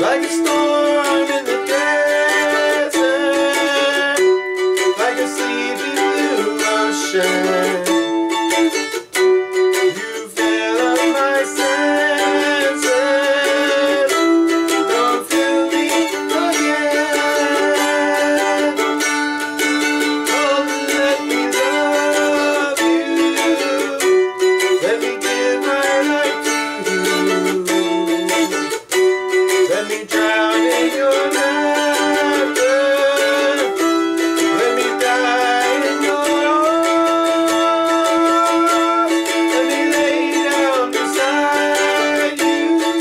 like a storm in the desert, like a sleepy blue ocean. You fill up my senses, don't fill me again. Oh, let me love you, let me give my life to you. Let me drown in your laughter. Let me die in your arms. Let me lay down beside you.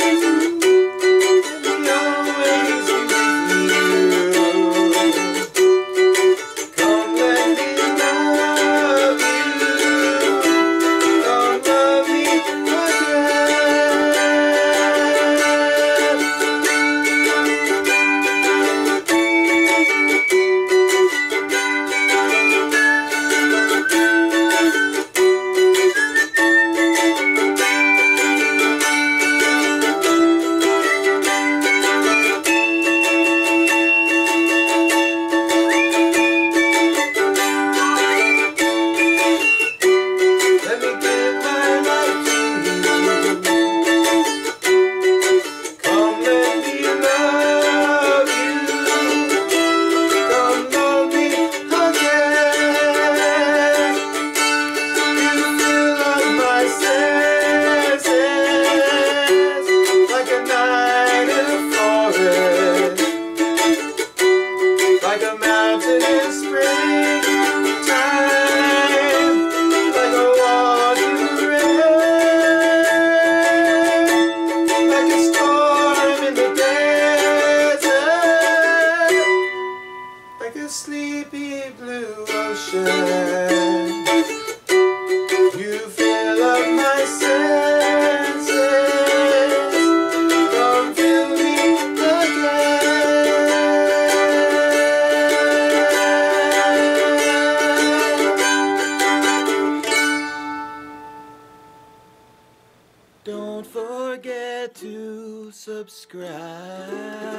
Let me always be with you. Come, let me love you. Come, love me again. Let me give my life to you. Come, let me love you. Come, love me again. You fill up my senses like a night in a forest, like a mountain in springtime, like a water rain, like a storm in the desert, like a sleepy blue ocean. You fill up my senses, come fill me again. Don't forget to subscribe.